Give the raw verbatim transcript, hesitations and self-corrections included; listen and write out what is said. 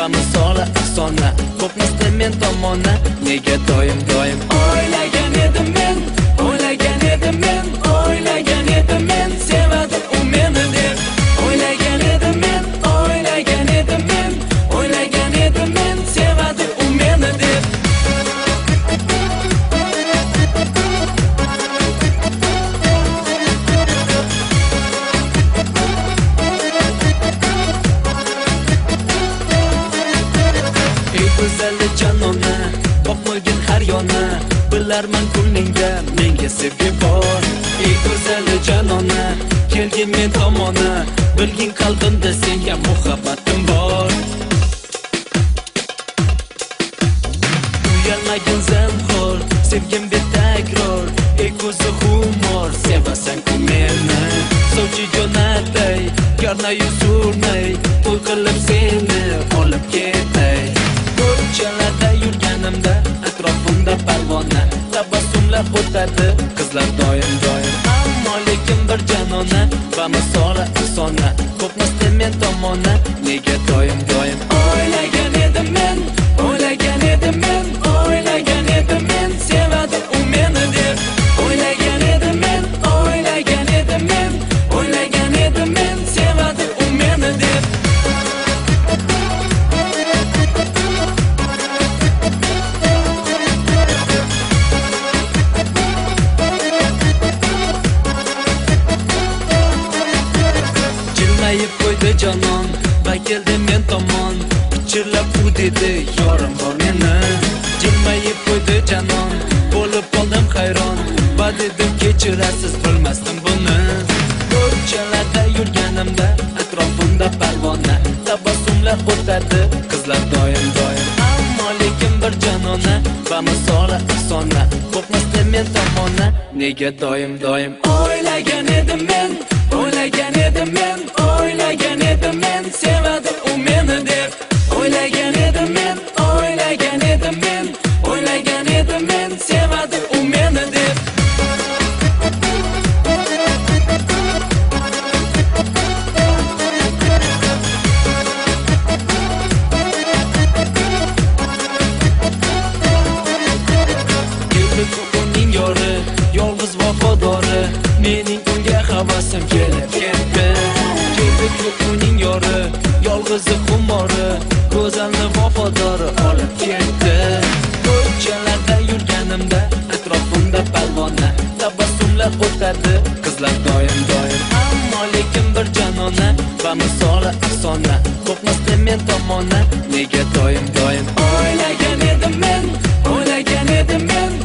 va misoli afsona. Qo'rqmasdi men tomona, nega doim doim o'ylagan edim men, o'ylagan edim men, o'ylagan edim men, sevadi u meni deb. O'ylagan edim men, o'ylagan edim men, o'ylagan edim men, sevadi u meni deb. Go'zallik janona, boqmagin har yona, bilarman ko'nglingda menga sevgi bor. Ey go'zallik janona, kelgin men tomona, bilgin qalbimda senga muhabbatim bor. Uyalmagin zinhor, sevgim betakror, ey ko'zi humor, sevasan ku meni. Sovchi jo'natay, garnayu surnay, to'y qilib seni olib ketay. Ko'chalarda yurganimda atrofimda parvona, tabassumlar o'tadi qizlar doim doim. Ammo lekin bir janona va misoli afsona, qo'rqmasdi men tomona, nega doim doim o'ylagan edim men, o'ylagan edim men, o'ylagan edim men, sevadi u meni deb. O'ylagan edim men, o'ylagan edim men, o'ylagan edim men, sevadi u meni deb. Jilmayib qo'ydi jonon va keldi men tomon, pichirlab u dedi yorim bor meni. Jilmayib qo'ydi jonon, bo'lib qoldim hayron va dedim kechirasiz, bilmasdim buni. Ko'chalarda yurganimda atrofimda parvona, tabassumlar o'tadi qizlar doim doim. Ammo lekin bir janona va misoli afsona, qo'rqmasdi men tomona, nega doim doim o'ylagan edim men, o'ylagan edim men, o'ylagan edim men, sevadi u meni deb. O'ylagan edim men, o'ylagan edim men, o'ylagan edim men, sevadi u meni deb. Uning yori, yolg'iz vafodori, mening unga havasim kelib ketdi. Keldi uning yori, yolg'iz xumori, go'zalni vafodori olib ketdi. Ko'chalarda yurganimda atrofimda parvona, tabassumlar o'tadi qizlar doim doim. Ammo lekin bir janona va misoli afsona, qo'rqmasdi men tomona, nega doim doim o'ylagan edim men, o'ylagan edim men,